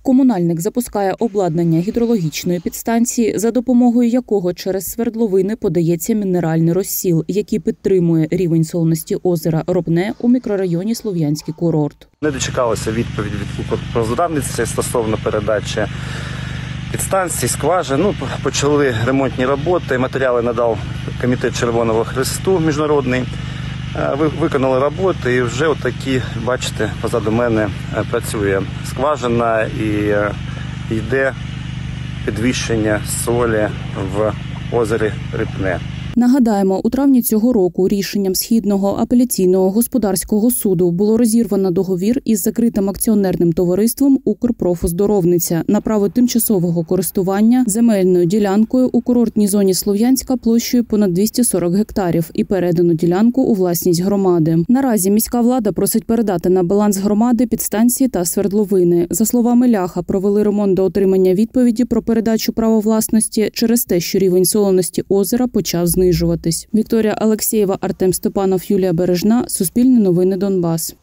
Комунальник запускає обладнання гідрологічної підстанції, за допомогою якого через свердловини подається мінеральний розсіл, який підтримує рівень солоності озера Робне у мікрорайоні Слов'янський курорт. Не дочекалися відповіді від Укрпроздравниці стосовно передачі підстанції, скважин. Почали ремонтні роботи, матеріали надав комітет Червоного Хресту міжнародний. Виконали роботи і вже отакі, бачите, позаду мене працює скважина і йде підвищення солі в озері Рипне. Нагадаємо, у травні цього року рішенням Східного апеляційного господарського суду було розірвано договір із закритим акціонерним товариством «Укрпрофоздоровниця» на право тимчасового користування земельною ділянкою у курортній зоні Слов'янська площею понад 240 гектарів і передану ділянку у власність громади. Наразі міська влада просить передати на баланс громади підстанції та свердловини. За словами Ляха, провели ремонт до отримання відповіді про передачу права власності через те, що рівень солоності озера почав знижуватись. Вікторія Алексєєва, Артем Степанов, Юлія Бережна. Суспільне новини Донбас.